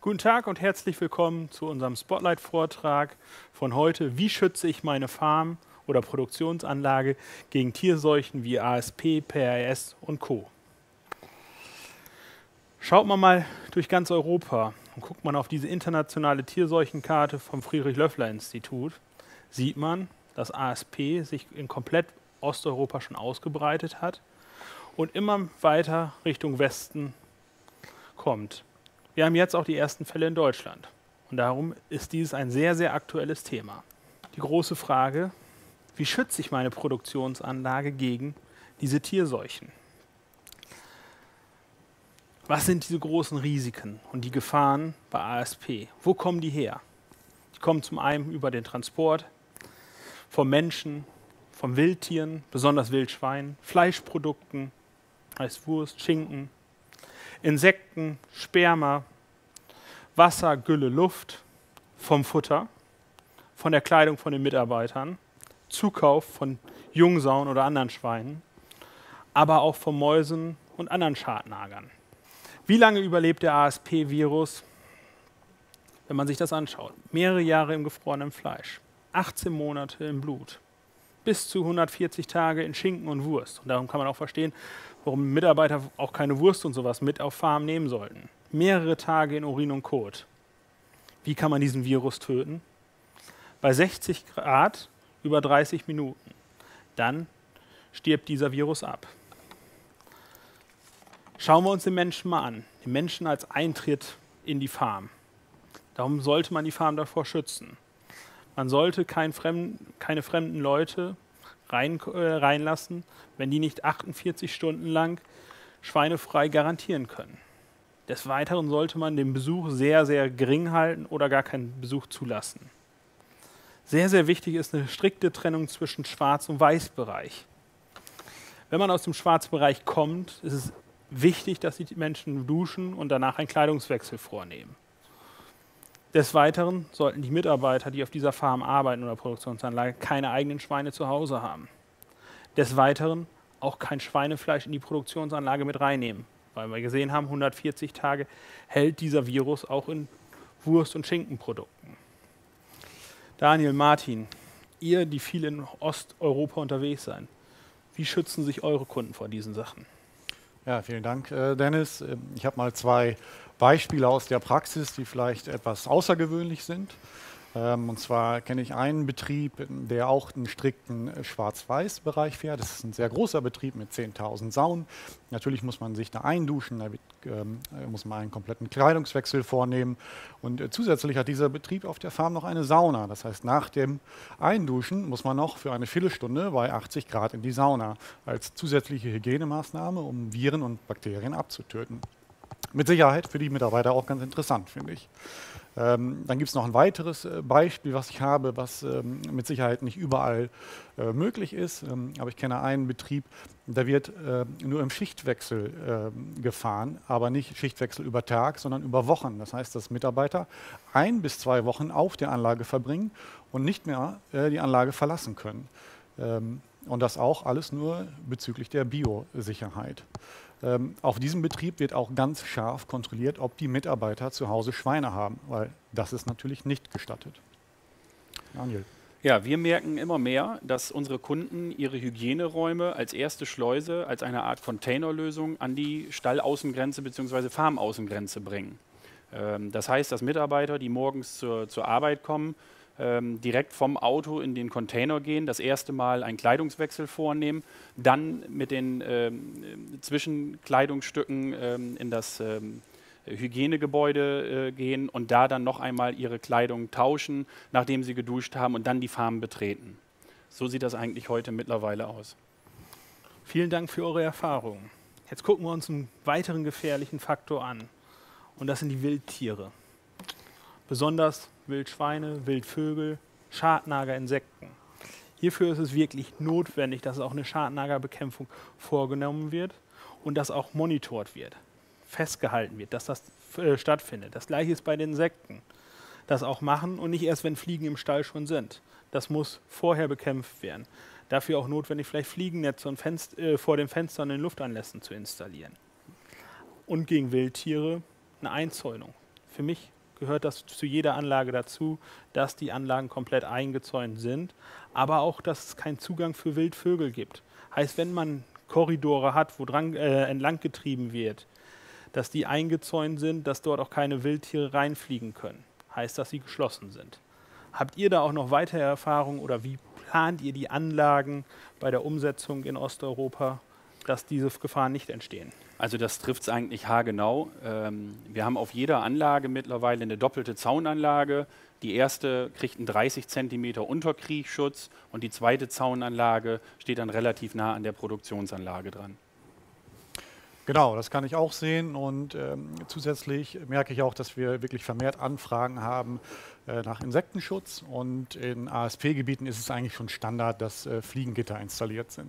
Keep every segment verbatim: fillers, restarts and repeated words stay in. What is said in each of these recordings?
Guten Tag und herzlich willkommen zu unserem Spotlight-Vortrag von heute. Wie schütze ich meine Farm oder Produktionsanlage gegen Tierseuchen wie A S P, P R S und Co. Schaut man mal durch ganz Europa und guckt man auf diese internationale Tierseuchenkarte vom Friedrich-Loeffler-Institut, sieht man, dass A S P sich in komplett Osteuropa schon ausgebreitet hat und immer weiter Richtung Westen kommt. Wir haben jetzt auch die ersten Fälle in Deutschland und darum ist dies ein sehr, sehr aktuelles Thema. Die große Frage, wie schütze ich meine Produktionsanlage gegen diese Tierseuchen? Was sind diese großen Risiken und die Gefahren bei A S P? Wo kommen die her? Die kommen zum einen über den Transport, vom Menschen, von Wildtieren, besonders Wildschweinen, Fleischprodukten, heißt Wurst, Schinken, Insekten, Sperma, Wasser, Gülle, Luft, vom Futter, von der Kleidung von den Mitarbeitern, Zukauf von Jungsauen oder anderen Schweinen, aber auch von Mäusen und anderen Schadnagern. Wie lange überlebt der A S P-Virus, wenn man sich das anschaut? Mehrere Jahre im gefrorenen Fleisch, achtzehn Monate im Blut, bis zu hundertvierzig Tage in Schinken und Wurst. Und darum kann man auch verstehen, warum Mitarbeiter auch keine Wurst und sowas mit auf Farm nehmen sollten. Mehrere Tage in Urin und Kot. Wie kann man diesen Virus töten? Bei sechzig Grad über dreißig Minuten. Dann stirbt dieser Virus ab. Schauen wir uns den Menschen mal an. Den Menschen als Eintritt in die Farm. Darum sollte man die Farm davor schützen. Man sollte kein Fremden, keine fremden Leute rein, äh, reinlassen, wenn die nicht achtundvierzig Stunden lang schweinefrei garantieren können. Des Weiteren sollte man den Besuch sehr, sehr gering halten oder gar keinen Besuch zulassen. Sehr, sehr wichtig ist eine strikte Trennung zwischen Schwarz- und Weißbereich. Wenn man aus dem Schwarzbereich kommt, ist es wichtig, dass die Menschen duschen und danach einen Kleidungswechsel vornehmen. Des Weiteren sollten die Mitarbeiter, die auf dieser Farm arbeiten oder Produktionsanlage, keine eigenen Schweine zu Hause haben. Des Weiteren auch kein Schweinefleisch in die Produktionsanlage mit reinnehmen, weil wir gesehen haben, hundertvierzig Tage hält dieser Virus auch in Wurst- und Schinkenprodukten. Daniel, Martin, ihr, die viel in Osteuropa unterwegs seid, wie schützen sich eure Kunden vor diesen Sachen? Ja, vielen Dank, äh, Dennis. Ich habe mal zwei Beispiele aus der Praxis, die vielleicht etwas außergewöhnlich sind. Ähm, und zwar kenne ich einen Betrieb, der auch einen strikten Schwarz-Weiß-Bereich fährt. Das ist ein sehr großer Betrieb mit zehntausend Sauen. Natürlich muss man sich da einduschen, da wird, ähm, muss man einen kompletten Kleidungswechsel vornehmen. Und äh, zusätzlich hat dieser Betrieb auf der Farm noch eine Sauna. Das heißt, nach dem Einduschen muss man noch für eine Viertelstunde bei achtzig Grad in die Sauna als zusätzliche Hygienemaßnahme, um Viren und Bakterien abzutöten. Mit Sicherheit für die Mitarbeiter auch ganz interessant, finde ich. Ähm, dann gibt es noch ein weiteres äh, Beispiel, was ich habe, was ähm, mit Sicherheit nicht überall äh, möglich ist. Ähm, aber ich kenne einen Betrieb, da wird äh, nur im Schichtwechsel äh, gefahren, aber nicht Schichtwechsel über Tag, sondern über Wochen. Das heißt, dass Mitarbeiter ein bis zwei Wochen auf der Anlage verbringen und nicht mehr äh, die Anlage verlassen können. Ähm, und das auch alles nur bezüglich der Biosicherheit. Ähm, auf diesem Betrieb wird auch ganz scharf kontrolliert, ob die Mitarbeiter zu Hause Schweine haben, weil das ist natürlich nicht gestattet. Daniel. Ja, wir merken immer mehr, dass unsere Kunden ihre Hygieneräume als erste Schleuse, als eine Art Containerlösung an die Stallaußengrenze bzw. Farmaußengrenze bringen. Ähm, das heißt, dass Mitarbeiter, die morgens zur, zur Arbeit kommen, Ähm, direkt vom Auto in den Container gehen, das erste Mal einen Kleidungswechsel vornehmen, dann mit den ähm, Zwischenkleidungsstücken ähm, in das ähm, Hygienegebäude äh, gehen und da dann noch einmal ihre Kleidung tauschen, nachdem sie geduscht haben und dann die Farm betreten. So sieht das eigentlich heute mittlerweile aus. Vielen Dank für eure Erfahrungen. Jetzt gucken wir uns einen weiteren gefährlichen Faktor an und das sind die Wildtiere. Besonders Wildschweine, Wildvögel, Schadnager, Insekten. Hierfür ist es wirklich notwendig, dass auch eine Schadnagerbekämpfung vorgenommen wird und dass auch monitort wird, festgehalten wird, dass das äh, stattfindet. Das gleiche ist bei den Insekten. Das auch machen und nicht erst, wenn Fliegen im Stall schon sind. Das muss vorher bekämpft werden. Dafür auch notwendig, vielleicht Fliegennetze und Fenst äh, vor den Fenstern in Luftanlässen zu installieren. Und gegen Wildtiere eine Einzäunung. Für mich gehört das zu jeder Anlage dazu, dass die Anlagen komplett eingezäunt sind, aber auch, dass es keinen Zugang für Wildvögel gibt. Heißt, wenn man Korridore hat, wo dran, äh, entlang getrieben wird, dass die eingezäunt sind, dass dort auch keine Wildtiere reinfliegen können. Heißt, dass sie geschlossen sind. Habt ihr da auch noch weitere Erfahrungen oder wie plant ihr die Anlagen bei der Umsetzung in Osteuropa, dass diese Gefahren nicht entstehen? Also das trifft es eigentlich haargenau. Ähm, wir haben auf jeder Anlage mittlerweile eine doppelte Zaunanlage. Die erste kriegt einen dreißig Zentimeter Unterkriechschutz und die zweite Zaunanlage steht dann relativ nah an der Produktionsanlage dran. Genau, das kann ich auch sehen und ähm, zusätzlich merke ich auch, dass wir wirklich vermehrt Anfragen haben äh, nach Insektenschutz und in A S P-Gebieten ist es eigentlich schon Standard, dass äh, Fliegengitter installiert sind.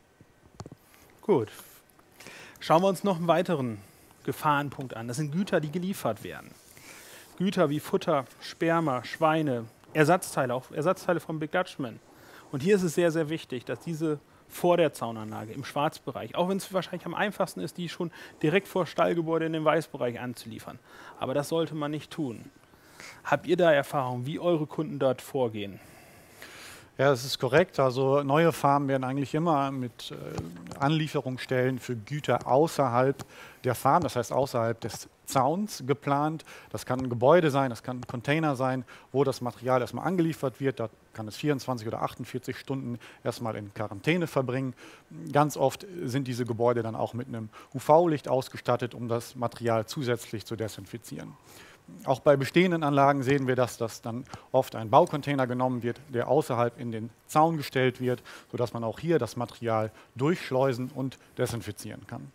Gut. Schauen wir uns noch einen weiteren Gefahrenpunkt an. Das sind Güter, die geliefert werden. Güter wie Futter, Sperma, Schweine, Ersatzteile, auch Ersatzteile vom Big Dutchman. Und hier ist es sehr, sehr wichtig, dass diese vor der Zaunanlage, im Schwarzbereich, auch wenn es wahrscheinlich am einfachsten ist, die schon direkt vor Stallgebäude in den Weißbereich anzuliefern. Aber das sollte man nicht tun. Habt ihr da Erfahrung, wie eure Kunden dort vorgehen? Ja, das ist korrekt. Also neue Farmen werden eigentlich immer mit äh, Anlieferungsstellen für Güter außerhalb der Farm, das heißt außerhalb des Zauns geplant. Das kann ein Gebäude sein, das kann ein Container sein, wo das Material erstmal angeliefert wird. Da kann es vierundzwanzig oder achtundvierzig Stunden erstmal in Quarantäne verbringen. Ganz oft sind diese Gebäude dann auch mit einem U V-Licht ausgestattet, um das Material zusätzlich zu desinfizieren. Auch bei bestehenden Anlagen sehen wir, dass das dann oft ein Baucontainer genommen wird, der außerhalb in den Zaun gestellt wird, sodass man auch hier das Material durchschleusen und desinfizieren kann.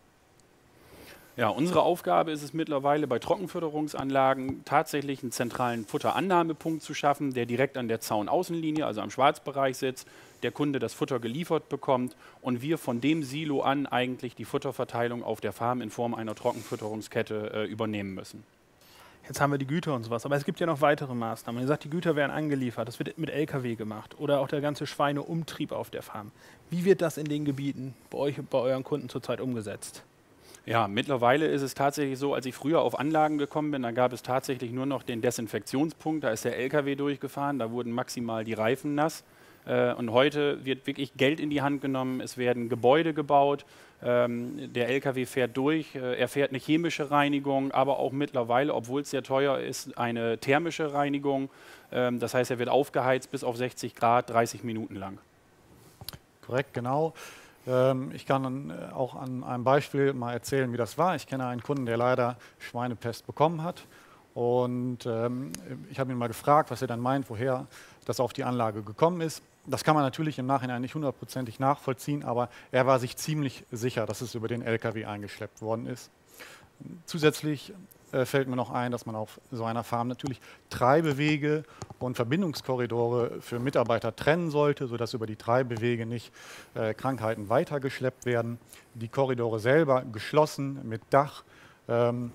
Ja, unsere Aufgabe ist es mittlerweile bei Trockenfütterungsanlagen tatsächlich einen zentralen Futterannahmepunkt zu schaffen, der direkt an der Zaunaußenlinie, also am Schwarzbereich sitzt, der Kunde das Futter geliefert bekommt und wir von dem Silo an eigentlich die Futterverteilung auf der Farm in Form einer Trockenfütterungskette äh, übernehmen müssen. Jetzt haben wir die Güter und sowas, aber es gibt ja noch weitere Maßnahmen. Ihr sagt, die Güter werden angeliefert, das wird mit L K W gemacht oder auch der ganze Schweineumtrieb auf der Farm. Wie wird das in den Gebieten bei euch und bei euren Kunden zurzeit umgesetzt? Ja, mittlerweile ist es tatsächlich so, als ich früher auf Anlagen gekommen bin, da gab es tatsächlich nur noch den Desinfektionspunkt, da ist der L K W durchgefahren, da wurden maximal die Reifen nass. Äh, und heute wird wirklich Geld in die Hand genommen, es werden Gebäude gebaut, ähm, der L K W fährt durch, äh, er fährt eine chemische Reinigung, aber auch mittlerweile, obwohl es sehr teuer ist, eine thermische Reinigung. Ähm, das heißt, er wird aufgeheizt bis auf sechzig Grad, dreißig Minuten lang. Korrekt, genau. Ähm, ich kann dann auch an einem Beispiel mal erzählen, wie das war. Ich kenne einen Kunden, der leider Schweinepest bekommen hat. Und ähm, ich habe ihn mal gefragt, was er dann meint, woher das auf die Anlage gekommen ist. Das kann man natürlich im Nachhinein nicht hundertprozentig nachvollziehen, aber er war sich ziemlich sicher, dass es über den L K W eingeschleppt worden ist. Zusätzlich äh, fällt mir noch ein, dass man auf so einer Farm natürlich Treibewege und Verbindungskorridore für Mitarbeiter trennen sollte, sodass über die Treibewege nicht äh, Krankheiten weitergeschleppt werden. Die Korridore selber geschlossen mit Dach, ähm,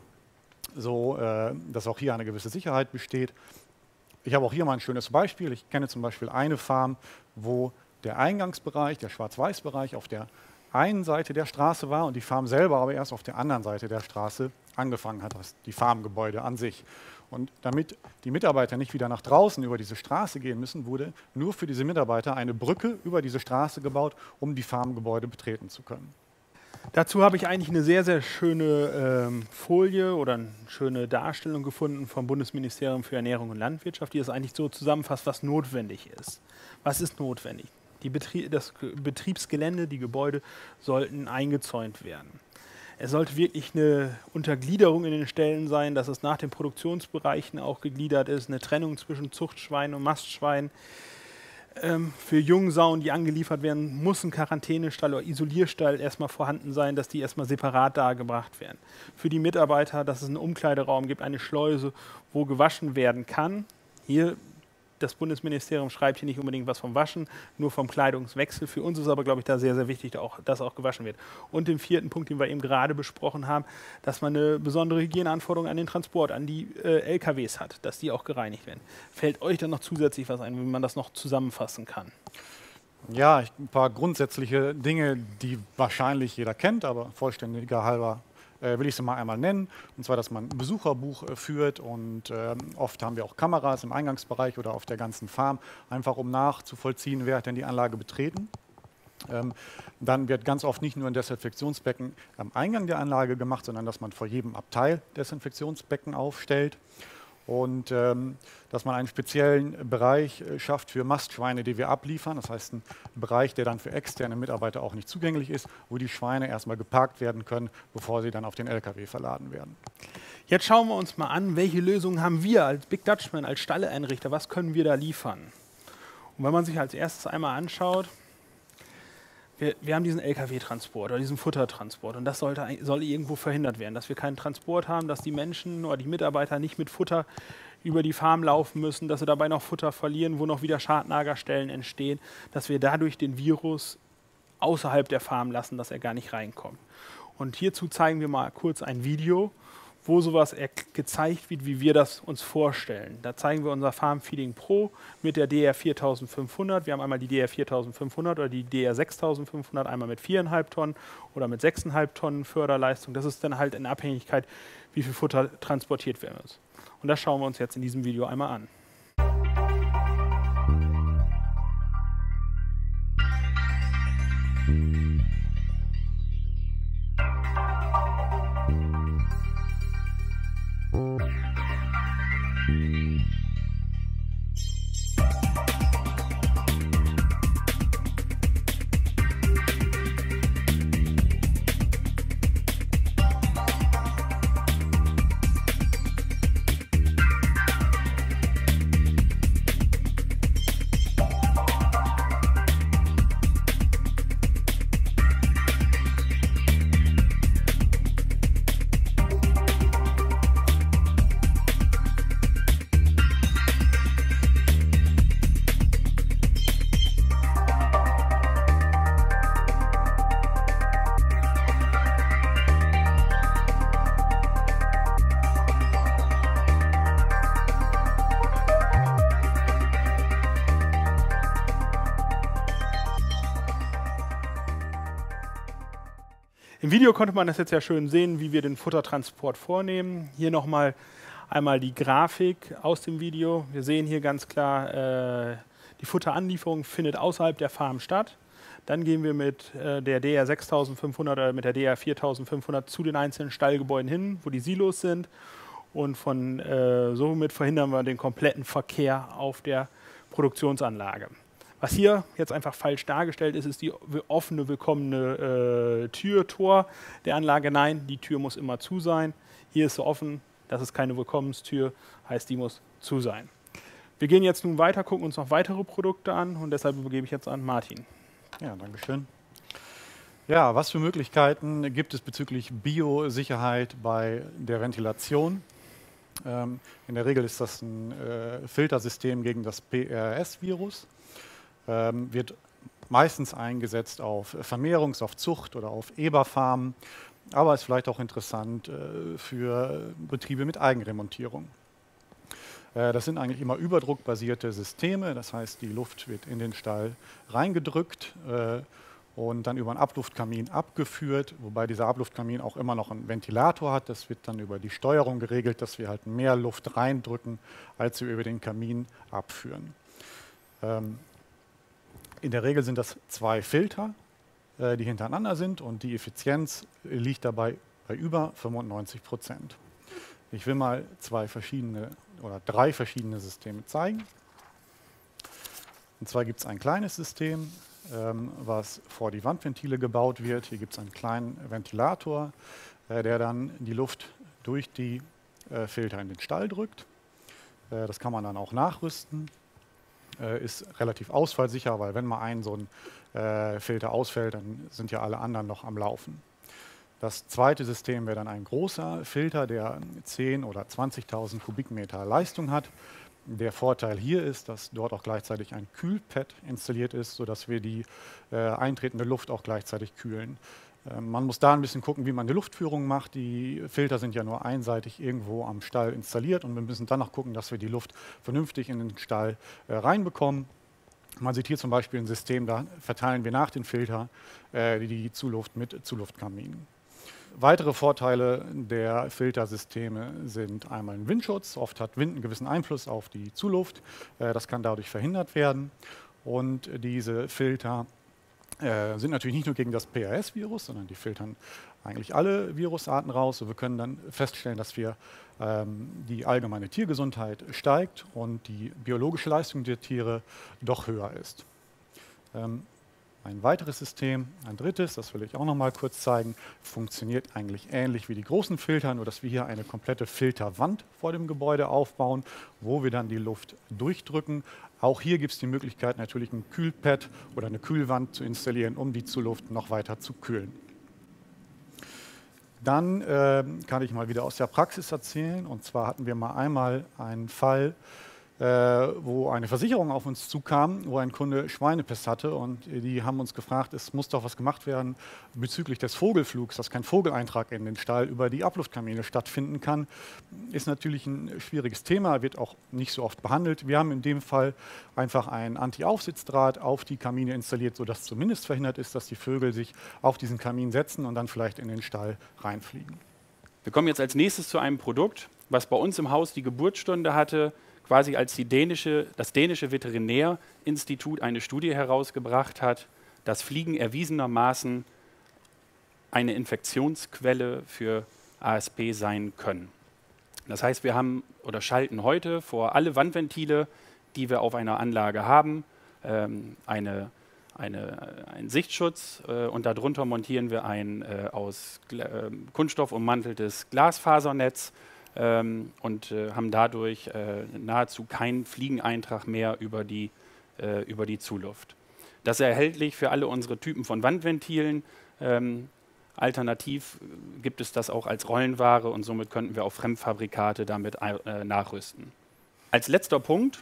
so äh, dass auch hier eine gewisse Sicherheit besteht. Ich habe auch hier mal ein schönes Beispiel. Ich kenne zum Beispiel eine Farm, wo der Eingangsbereich, der Schwarz-Weiß-Bereich auf der einen Seite der Straße war und die Farm selber aber erst auf der anderen Seite der Straße angefangen hat, das die Farmgebäude an sich. Und damit die Mitarbeiter nicht wieder nach draußen über diese Straße gehen müssen, wurde nur für diese Mitarbeiter eine Brücke über diese Straße gebaut, um die Farmgebäude betreten zu können. Dazu habe ich eigentlich eine sehr, sehr schöne ähm, Folie oder eine schöne Darstellung gefunden vom Bundesministerium für Ernährung und Landwirtschaft, die das eigentlich so zusammenfasst, was notwendig ist. Was ist notwendig? Die Betrie das Betriebsgelände, die Gebäude sollten eingezäunt werden. Es sollte wirklich eine Untergliederung in den Ställen sein, dass es nach den Produktionsbereichen auch gegliedert ist, eine Trennung zwischen Zuchtschwein und Mastschwein. Ähm, für Jungsauen, die angeliefert werden, muss ein Quarantänestall oder Isolierstall erstmal vorhanden sein, dass die erstmal separat dargebracht werden. Für die Mitarbeiter, dass es einen Umkleideraum gibt, eine Schleuse, wo gewaschen werden kann. Hier, das Bundesministerium schreibt hier nicht unbedingt was vom Waschen, nur vom Kleidungswechsel. Für uns ist aber, glaube ich, da sehr, sehr wichtig, dass auch gewaschen wird. Und den vierten Punkt, den wir eben gerade besprochen haben, dass man eine besondere Hygieneanforderung an den Transport, an die äh, L K Ws hat, dass die auch gereinigt werden. Fällt euch dann noch zusätzlich was ein, wie man das noch zusammenfassen kann? Ja, ein paar grundsätzliche Dinge, die wahrscheinlich jeder kennt, aber vollständiger halber äh, will ich sie mal einmal nennen. Und zwar, dass man ein Besucherbuch äh, führt und ähm, oft haben wir auch Kameras im Eingangsbereich oder auf der ganzen Farm, einfach um nachzuvollziehen, wer hat denn die Anlage betreten. Ähm, dann wird ganz oft nicht nur ein Desinfektionsbecken am Eingang der Anlage gemacht, sondern dass man vor jedem Abteil Desinfektionsbecken aufstellt. Und ähm, dass man einen speziellen Bereich äh, schafft für Mastschweine, die wir abliefern. Das heißt, ein Bereich, der dann für externe Mitarbeiter auch nicht zugänglich ist, wo die Schweine erstmal geparkt werden können, bevor sie dann auf den L K W verladen werden. Jetzt schauen wir uns mal an, welche Lösungen haben wir als Big Dutchman, als Stalleinrichter, was können wir da liefern? Und wenn man sich als erstes einmal anschaut, Wir, wir haben diesen L K W-Transport oder diesen Futtertransport und das sollte, soll irgendwo verhindert werden, dass wir keinen Transport haben, dass die Menschen oder die Mitarbeiter nicht mit Futter über die Farm laufen müssen, dass sie dabei noch Futter verlieren, wo noch wieder Schadnagerstellen entstehen, dass wir dadurch den Virus außerhalb der Farm lassen, dass er gar nicht reinkommt. Und hierzu zeigen wir mal kurz ein Video, wo sowas gezeigt wird, wie wir das uns vorstellen. Da zeigen wir unser Farm Feeding Pro mit der D R viertausendfünfhundert. Wir haben einmal die D R viertausendfünfhundert oder die D R sechstausendfünfhundert, einmal mit vier Komma fünf Tonnen oder mit sechs Komma fünf Tonnen Förderleistung. Das ist dann halt in Abhängigkeit, wie viel Futter transportiert werden muss. Und das schauen wir uns jetzt in diesem Video einmal an. Im Video konnte man das jetzt ja schön sehen, wie wir den Futtertransport vornehmen. Hier nochmal einmal die Grafik aus dem Video. Wir sehen hier ganz klar, äh, die Futteranlieferung findet außerhalb der Farm statt. Dann gehen wir mit äh, der D R sechstausendfünfhundert oder mit der D R viertausendfünfhundert zu den einzelnen Stallgebäuden hin, wo die Silos sind. Und von, äh, somit verhindern wir den kompletten Verkehr auf der Produktionsanlage. Was hier jetzt einfach falsch dargestellt ist, ist die offene, willkommene äh, Tür, Tor der Anlage. Nein, die Tür muss immer zu sein. Hier ist sie offen, das ist keine Willkommenstür, heißt, die muss zu sein. Wir gehen jetzt nun weiter, gucken uns noch weitere Produkte an und deshalb übergebe ich jetzt an Martin. Ja, danke schön. Ja, was für Möglichkeiten gibt es bezüglich Biosicherheit bei der Ventilation? Ähm, in der Regel ist das ein äh, Filtersystem gegen das P R S-Virus. Ähm, wird meistens eingesetzt auf Vermehrungs-, auf Zucht- oder auf Eberfarmen, aber ist vielleicht auch interessant äh, für Betriebe mit Eigenremontierung. Äh, das sind eigentlich immer überdruckbasierte Systeme, das heißt, die Luft wird in den Stall reingedrückt äh, und dann über einen Abluftkamin abgeführt, wobei dieser Abluftkamin auch immer noch einen Ventilator hat. Das wird dann über die Steuerung geregelt, dass wir halt mehr Luft reindrücken, als wir über den Kamin abführen. Ähm, In der Regel sind das zwei Filter, äh, die hintereinander sind und die Effizienz liegt dabei bei über fünfundneunzig Prozent. Ich will mal zwei verschiedene oder drei verschiedene Systeme zeigen. Und zwar gibt es ein kleines System, ähm, was vor die Wandventile gebaut wird. Hier gibt es einen kleinen Ventilator, äh, der dann die Luft durch die äh, Filter in den Stall drückt. Äh, das kann man dann auch nachrüsten. Ist relativ ausfallsicher, weil wenn mal ein so ein äh, Filter ausfällt, dann sind ja alle anderen noch am Laufen. Das zweite System wäre dann ein großer Filter, der zehntausend oder zwanzigtausend Kubikmeter Leistung hat. Der Vorteil hier ist, dass dort auch gleichzeitig ein Kühlpad installiert ist, sodass wir die äh, eintretende Luft auch gleichzeitig kühlen. Man muss da ein bisschen gucken, wie man die Luftführung macht. Die Filter sind ja nur einseitig irgendwo am Stall installiert und wir müssen dann noch gucken, dass wir die Luft vernünftig in den Stall äh, reinbekommen. Man sieht hier zum Beispiel ein System, da verteilen wir nach den Filter äh, die Zuluft mit Zuluftkaminen. weitere Vorteile der Filtersysteme sind einmal ein Windschutz. Oft hat Wind einen gewissen Einfluss auf die Zuluft. Äh, das kann dadurch verhindert werden. Und diese Filter äh, sind natürlich nicht nur gegen das P R S-Virus, sondern die filtern eigentlich alle Virusarten raus. Und wir können dann feststellen, dass wir ähm, die allgemeine Tiergesundheit steigt und die biologische Leistung der Tiere doch höher ist. Ähm, Ein weiteres System, ein drittes, das will ich auch noch mal kurz zeigen, funktioniert eigentlich ähnlich wie die großen Filter, nur dass wir hier eine komplette Filterwand vor dem Gebäude aufbauen, wo wir dann die Luft durchdrücken. Auch hier gibt es die Möglichkeit, natürlich ein Kühlpad oder eine Kühlwand zu installieren, um die Zuluft noch weiter zu kühlen. Dann äh, kann ich mal wieder aus der Praxis erzählen. Und zwar hatten wir mal einmal einen Fall, Äh, wo eine Versicherung auf uns zukam, wo ein Kunde Schweinepest hatte und die haben uns gefragt, es muss doch was gemacht werden bezüglich des Vogelflugs, dass kein Vogeleintrag in den Stall über die Abluftkamine stattfinden kann. Ist natürlich ein schwieriges Thema, wird auch nicht so oft behandelt. Wir haben in dem Fall einfach einen Anti-Aufsitzdraht auf die Kamine installiert, sodass zumindest verhindert ist, dass die Vögel sich auf diesen Kamin setzen und dann vielleicht in den Stall reinfliegen. Wir kommen jetzt als nächstes zu einem Produkt, was bei uns im Haus die Geburtsstunde hatte, quasi als die dänische, das dänische Veterinärinstitut eine Studie herausgebracht hat, dass Fliegen erwiesenermaßen eine Infektionsquelle für A S P sein können. Das heißt, wir haben oder schalten heute vor alle Wandventile, die wir auf einer Anlage haben, ähm, eine, eine, einen Sichtschutz äh, und darunter montieren wir ein äh, aus Gla äh, Kunststoff ummanteltes Glasfasernetz, Ähm, und äh, haben dadurch äh, nahezu keinen Fliegeneintrag mehr über die, äh, über die Zuluft. Das ist erhältlich für alle unsere Typen von Wandventilen. Ähm, alternativ gibt es das auch als Rollenware und somit könnten wir auch Fremdfabrikate damit äh, nachrüsten. Als letzter Punkt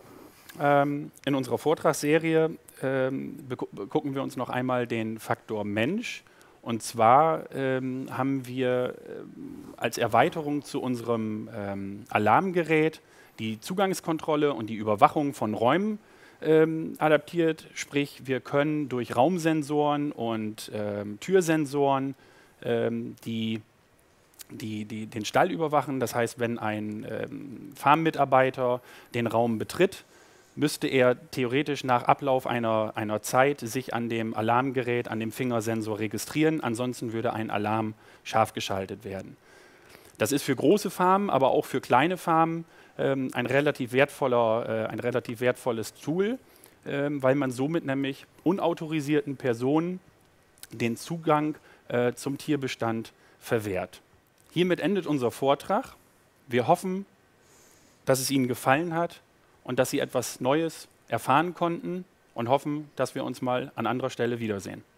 ähm, in unserer Vortragsserie ähm, gucken wir uns noch einmal den Faktor Mensch. Und zwar ähm, haben wir ähm, als Erweiterung zu unserem ähm, Alarmgerät die Zugangskontrolle und die Überwachung von Räumen ähm, adaptiert. Sprich, wir können durch Raumsensoren und ähm, Türsensoren ähm, die, die, die, den Stall überwachen. Das heißt, wenn ein ähm, Farmmitarbeiter den Raum betritt, müsste er theoretisch nach Ablauf einer, einer Zeit sich an dem Alarmgerät, an dem Fingersensor registrieren. Ansonsten würde ein Alarm scharf geschaltet werden. Das ist für große Farmen, aber auch für kleine Farmen ähm, ein, relativ wertvoller, äh, ein relativ wertvolles Tool, ähm, weil man somit nämlich unautorisierten Personen den Zugang äh, zum Tierbestand verwehrt. Hiermit endet unser Vortrag. Wir hoffen, dass es Ihnen gefallen hat und dass Sie etwas Neues erfahren konnten und hoffen, dass wir uns mal an anderer Stelle wiedersehen.